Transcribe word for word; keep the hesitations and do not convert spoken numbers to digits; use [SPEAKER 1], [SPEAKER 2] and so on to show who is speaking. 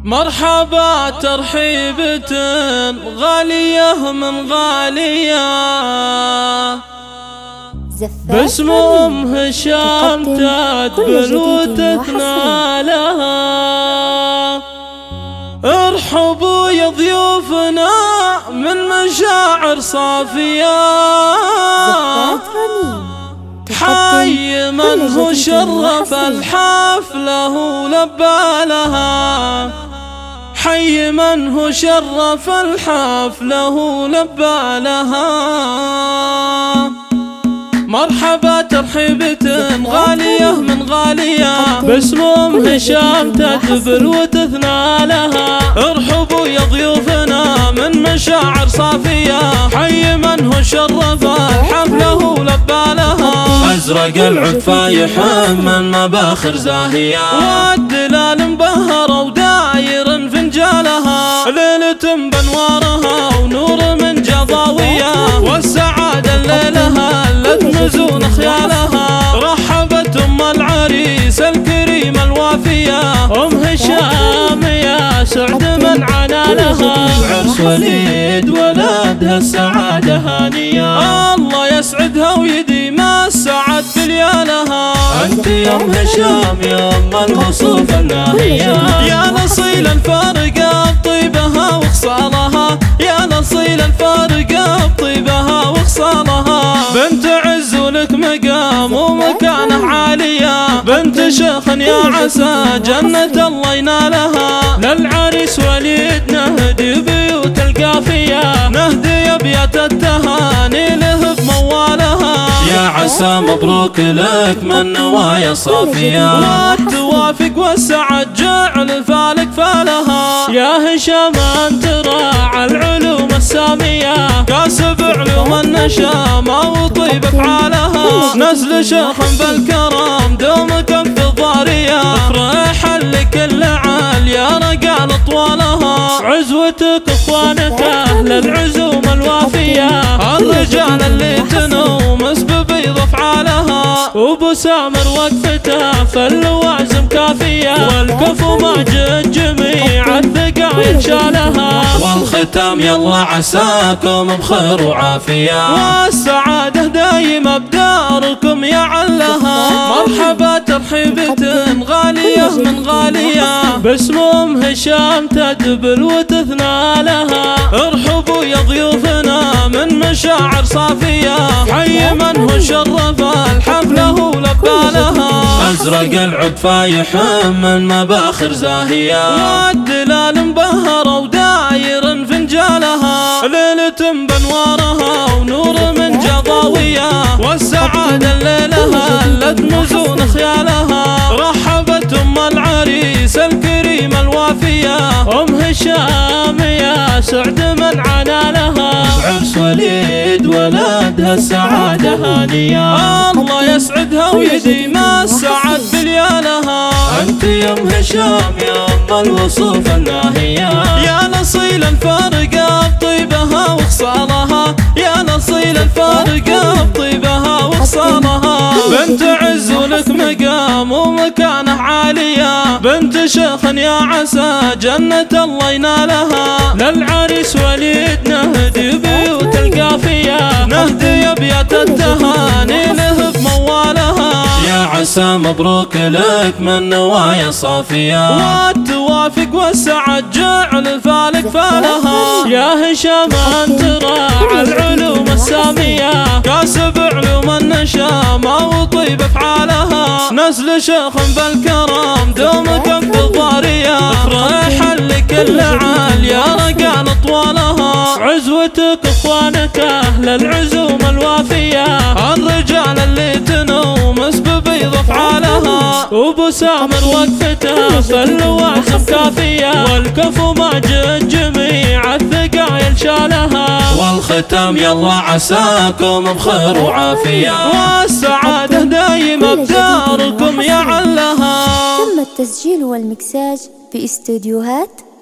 [SPEAKER 1] مرحبا ترحيبة غالية من غالية، باسم أم هشام تدبل وتثنى لها. ارحبوا يا ضيوفنا من مشاعر صافية، حي من هو شرف الحفلة ولبى لها، حي من هو شرف الحفلة ولبى لها. مرحبا ترحيبة غالية من غالية، باسم أم هشام تدبل وتثنى لها. ارحبوا يا ضيوفنا من مشاعر صافية، حي من هو شرف الحفلة ولبى لها. أزرق العود فايح من مباخر زاهية، والدلال مبهرة وداير فنجالها. ليلة بانوارها ونور من جضاوية، والسعادة الليلها لت نزول خيالها. رحبت أم العريس الكريم الوافية، أم هشام يا سعد من عنا لها. عرس وليد ولدها السعادة هانية، الله يسعدها ويديم السعد بليالها. أنت يا أم هشام يا أم الوصوف الناهية، يا نصيل الفارقة بطيبها وخصالها، يا نصيل الفارقة بطيبها وخصالها. بنت عز ولك مقام ومكانه عالية، بنت شيخ يا عسى جنة الله ينالها. للعريس وليد نهدي بيوت القافية، نهدي أبيات التهاني له بموالها. يا عسى مبروك لك من نوايا صافية، والتوافق والسعد جعل فالك فالها. يا هشام أنت راعى العلوم السامية، كاسب علوم النشامة وطيب افعالها. نزل شيخ بالكرم دومك في الضارية، افرح لكل عال يا رجال اطوالها. عزوتك اخوانك اهل العزوم الوافية، الرجال اللي تنومس ببيض افعالها. وابو سامر وقفته في اللوازم كافية، والكفو ماجد جميع الثقايل شالها. والختام يلا عساكم بخير وعافية، والسعادة دايمة بداركم يا علها. مرحبا ترحيبة غالية من غالية، باسم أم هشام تدبل وتثنى لها. ارحبوا يا ضيوفنا من مشاعر صافية، حي من هو شرف الحفلة ولبى لها. أزرق العود فايح من مباخر زاهية، والدلال مبهرة وداير فنجالها. ليلة بانوارها ونور من جضاوية، والسعادة الليلها لت نزول خيالها. رحبت أم العريس الكريم الوافية، أم هشام يا سعد من عنا لها. عرس وليد ولدها السعادة هانية، الله يسعدها ويديم السعد بليالها. أنت يا أم هشام يا أم الوصوف الناهية، يا نصيل الفارقة بطيبها وخصالها، يا نصيل الفارقة بطيبها وخصالها. بنت عز ولك مقام ومكانه عالية، بنت شيخ يا عسى جنة الله ينالها. للعريس وليد نهدي بيوت القافية، نهدي أبيات التهاني له بموالها. يا عسى مبروك لك من نوايا صافية، والتوافق والسعد جعل فالك فالها. يا هشام أنت راعى العلوم السامية، كاسب علوم النشامة وطيب افعالها. نزل شيخ بالكرم دومك في الضارية، افرح لكل عال يا رجال اطوالها. عزوتك اخوانك اهل العزوم الوافية، الرجال اللي تنومس ببيض افعالها. وابو سامر وقفته في اللوازم كافية، والكفو ماجد جميع الثقايل شالها. والختام يلا عساكم بخير وعافية، والسعادة دايمة بداركم يا علها.
[SPEAKER 2] تم التسجيل والمكساج في استديوهات